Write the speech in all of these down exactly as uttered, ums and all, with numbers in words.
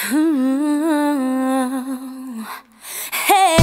Ooh. Hey.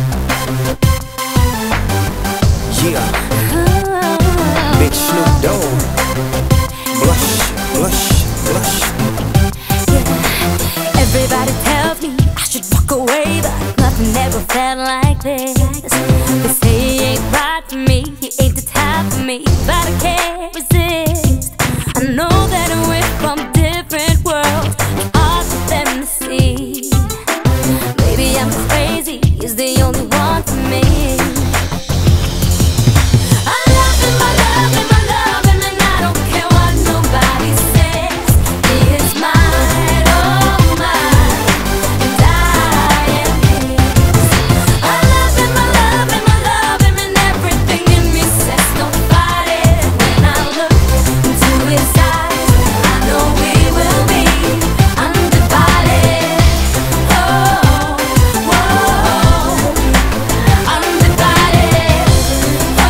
Yeah. Big Snoop Dogg. Blush, blush, blush. Yeah. Everybody tells me I should walk away, but nothing ever felt like this. They say he ain't right for me, he ain't the type for me, but I can't resist. I know that we're from different worlds, hard for them to see. Maybe I'm crazy, he's the only one for me. I love him, I love him, I love him, and I don't care what nobody says. He is mine, oh mine, and I am his. I love him, I love him, I love him, and everything in me says don't fight it. When I look into his eyes, I know we will be undivided. Oh, whoa, undivided. Oh,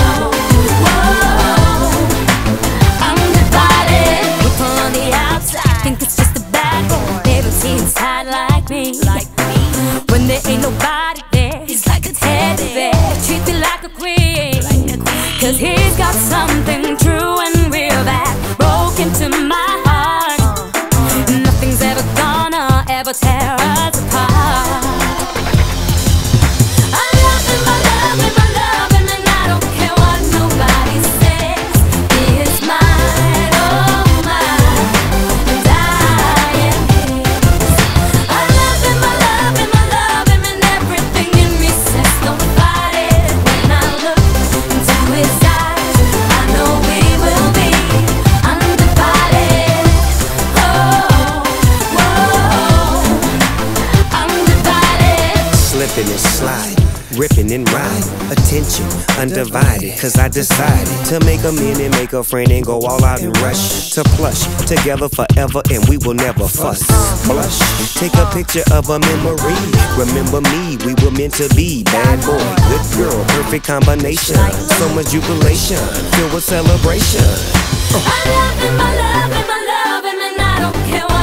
whoa, undivided. People on the outside think it's just a bad boy. They don't see inside like me. Like me. When there ain't nobody there, he's like a teddy bear. Treat me like a queen, cause he's got something true and real that broke into my heart. Nothing's ever gonna ever tear us apart. I love him, I love him, I love him, and I don't care what nobody says. He is mine, oh mine, and I am his. I love him, I love him, I love him, and everything in me says don't fight it. When I look into his eyes, I know we will be undivided. Oh, whoa, undivided. Slipping and slide, ripping and ride. Attention, undivided. Cause I decided to make a minute, make a friend, and go all out and rush to plush together forever, and we will never fuss. Blush, take a picture of a memory. Remember me, we were meant to be. Bad boy, good girl, perfect combination. So much jubilation, filled with celebration. I love him, I love him, I love him, and I don't care what